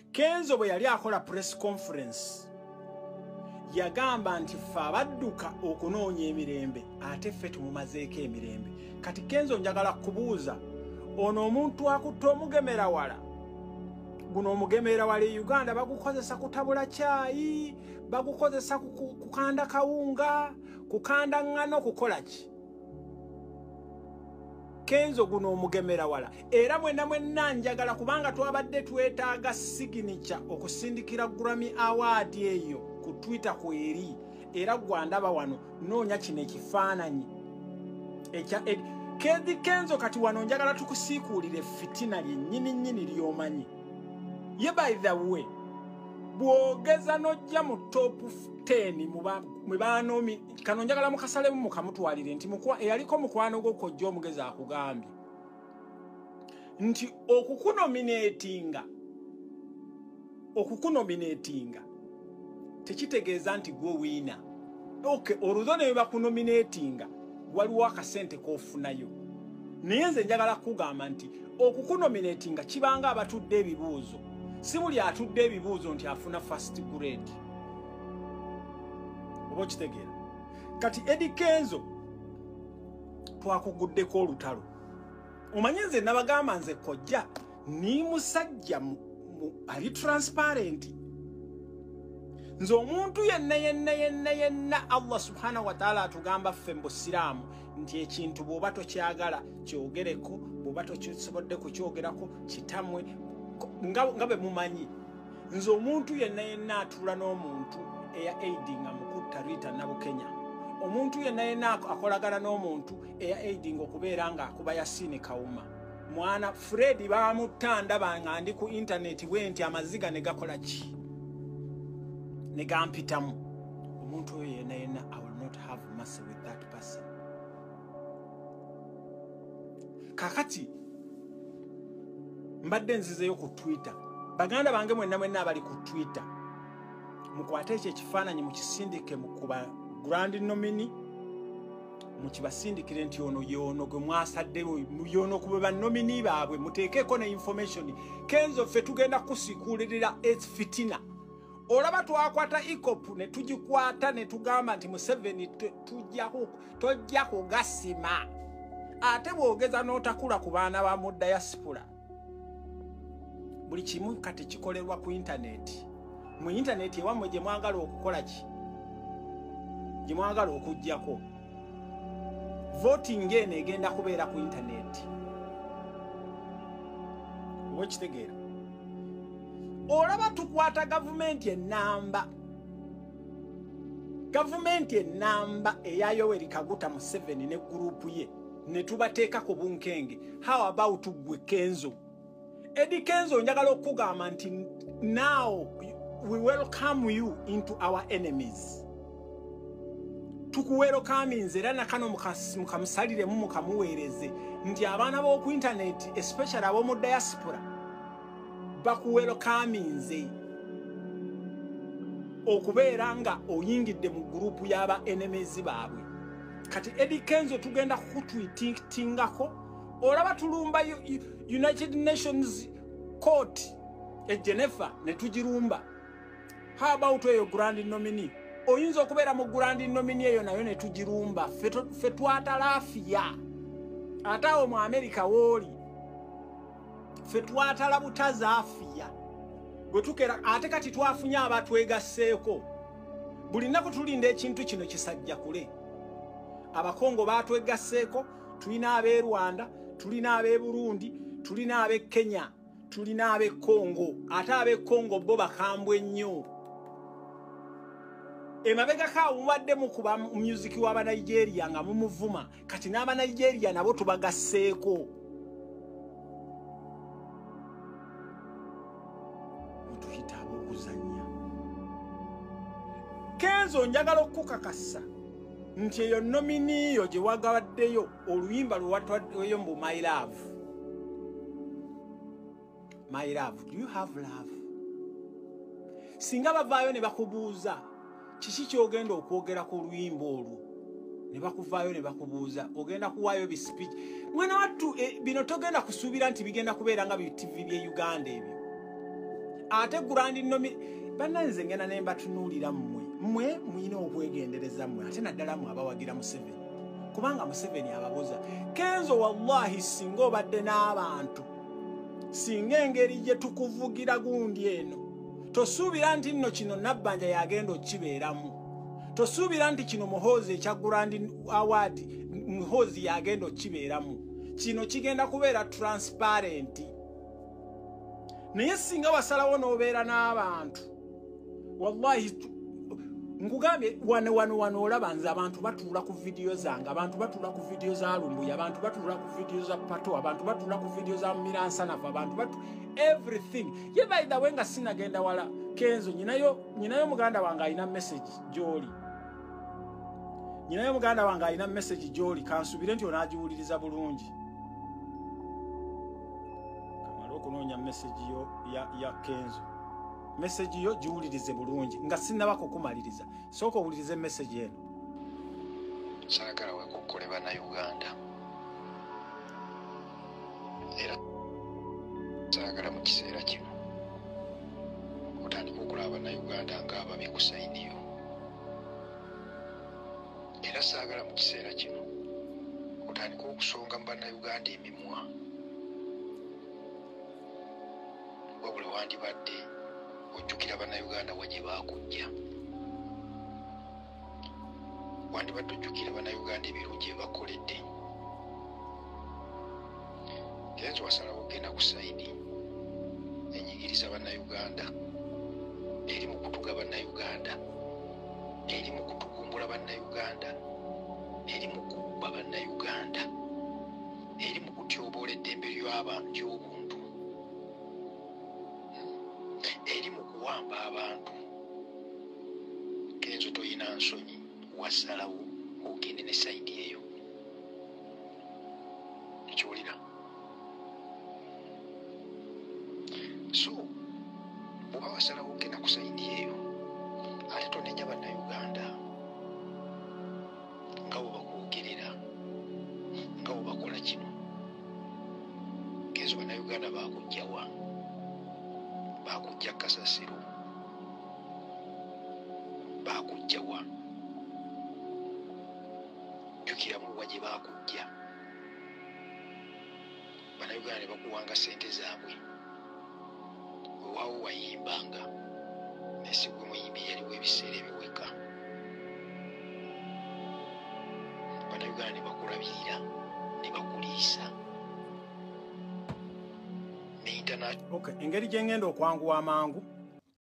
Kenzo bwe yali akola press conference yagamba nti ffe abadduka okunoonya emirembe ate ffe tumumazeeko emirembe. Kati Kenzo njagala kubuuza ono omuntu akutte omugemera wala, guno omugemera wala e Uganda bagukozesa kutabula caayi, bagukozesa kukanda kawunga, kukanda ngano, kukola ki? Kenzo guno omugemera wala. Era mwenna njagala kubanga twabadde twetaaga signature okusindikira Grammy Award eyo ku Twitter kweri. Era gwandaba wano noonya kino ekifaananyi ekya Eddy Kenzo kati wano njagala tukusiikuulire fitina lyennyini ly'omanyi. Ye by the way, bwogeza nojja mu top 10 mu banomi kano njagala mukasale mu kamutwalire nti eyaliko mukwano gwo kojja omugezi akugambye nti okukunominatinga tekitegeeza nti gwe wiina. Okay, oluzo ne bakunominatinga waliwo akasente k'ofunayo. Naye nze njagala kugamba nti okukunominatinga kibanga abatudde ebibuuzo. Si buli atudde ebibuuzo nti afuna first grade. Oba okitegeera. Kati Eddy Kenzo twakuguddeko olutalo. Omanyi nze nabagamba nze kojja ni musajja ali transparent. Nze omuntu yenna Allah subhanahu wa ta'ala atugamba ffe mbusiraamu nti ekintu bw'oba tokyagala kyogereko, bw'oba tokisobodde kukyogerako kitamwe nga bwe mumanyi. Nze omuntu yenna atula n'omuntu eya aidinga mukutta Rita Nabukenya, omuntu yenna akolagana n'omuntu eya aidinga okubeera nga akuba Yasini Kawuma, mwana Fred bamutanda banga ndi ku internet bwenti amaziga ne gakola ki ne gampitamu. Omuntu oyo yenna I will not have mercy with that person. Kakati mbadde nzizeeyo ku Twitter, baganda bange mwenna abali ku Twitter mukwate ekyo ekifaananyi mukisindike mukuba grand nominee, mukibasindikire nti ono yono gwe mwasaddewo yono kuba bannomini baabwe, muteekeko ne information. Kenzo ffe tugenda kusikuulirira fitina. Olaba twakwata ikopu ne tugikwata ne tugamba nti Museveni tojja kugasima. Ate bwogeza n'otakula ku baana ba mu diaspora. Buli kimu kati kikolerwa ku internet. Mu internet ewammwe gye mwagala okukola ki? Gye mwagala okuggyako. Voting eno egenda kubeera ku internet. Wekitegeera. Olaba tukwata gavumenti enamba. Gavumenti enamba eya Yoweri Kaguta Museveni ne gurupu ye ne tubateeka ku bunkenge. How about gwe Kenzo? Eddy Kenzo njagala okugamba nti now we welcome you into our enemies. Tukuwerokaminze era nakano mukamusalire mu mukamuweereze nti abaana b'oku internet especially ab'omu diaspora bakuwerokaminze okubeera nga oyingidde mu gurupu y'aba enemies baabwe. Kati Eddy Kenzo tugenda kukutwitingako. Olaba tulumba United Nations Court e Geneva ne tugirumba. How about eyo grand nominee? Oyinza okubeera mu grand nominee eyo nayo ne tugirumba. Ffe twatalafiya. Ate awo mu America wooli. Ffe twatala butazaafiya. Gwe tukera ate kati twafunye abatwegasseeko. Buli nnaku tulinda ekintu kino kisajja kule. Abakongo batwegasseeko, tulina ab'e Rwanda, tulina ab'e Burundi, tulina ab'e Kenya, tulina ab'e Congo. Ate ab'e Congo bo bakambwe nnyo. Emabega kaawuwadde mu kuba music w'aba Nigeria nga mumuvuma. Kati n'aba Nigeria nabo tubagasseeko. Mutuyita ab'okuzannya. Kenzo njagala okukakasa nti eyo nomini yo gye wagawaddeyo oluyimba lwe watwaddeyo mbu my love. My love, do you have love? Singa bavaayo ne bakubuuza kiki kyogenda okwogera ku luyimba olwo, ne bakuvaayo ne bakubuuza ogenda kuwaayo bispeech. Mwana wattu bino togenda kusuubira nti bigenda kubeera nga bi TV by'e Uganda ebyo. ate gurandi nomi bananze ngena ne mbatunuulira mmwe muyina okwegendereza mmwe ate naddala mu abawagira Museveni kubanga Museveni ababuza Kenzo wallahi singa obadde n'abantu singa engeri gye tukuvugira gundi eno tosuubira nti nno kino Nabbanja yagenda okibeeramu tosuubira nti kino muhoozi ekya Grand Award muhoozi yagenda okibeeramu kino kigenda kubeera transparent naye singa wasalawo n'obeera n'abantu wallahi nkugambye wano olaba nze abantu batuula ku vidiyo zange abantu batuula ku vidiyo za Lumbuya abantu batuula ku vidiyo za Pato abantu batuula ku vidiyo za Miransanafu abantu everything ye by the way nga sinagenda wala Kenzo nyinayo muganda wange alina message gy'oli nyinayo muganda wange alina message gy'oli kansubire nti onaagiwuliriza bulungi kamala okunoonya message ya Kenzo message yo giwulirize bulungi nga sinaba kukumaliriza sooka owulirize message eno saagala wekukole bannayuganda era saagala mu kiseera kino otandika okulaba bannayuganda ng'ababi ku sayidi yo era saagala mu kiseera kino otandika okusonga mu bannayuganda emimwa wabula wandibadde ojjukira bannayuganda wagye baakujja wandibadde ojjukira bannayuganda ebirungi ebakoledde Kenzo wasalawo okgenda ku sayidi enyigiriza bannayuganda eri mu kutuga bannayuganda eri mu kutugumbula bannayuganda eri mu kubba bannayuganda eri mu kutyoboola eddembe ly'obuntu eri mu kuwamba abantu Kenzo toyina nsonyi wasalawo ogende ne sayidi eyo ekyolira so bw'oba wasalawo ogenda ku sayidi eyo ate tonenya bannayuganda nga bwe bakwogerera nga bwe bakola kino Kenzo bannayuganda baakujjawa bakujja Kasasiro bakujjawa jukira muwa gye bakujja bannayuganda ne bakuwanga sente zaabwe wewaawo wayimbanga nesigwe muyimbi yaliwo ebiseera ebiweka bannayuganda ne bakulabirira ne bakuliisa okay engeri gye ngenda okwanguwa amangu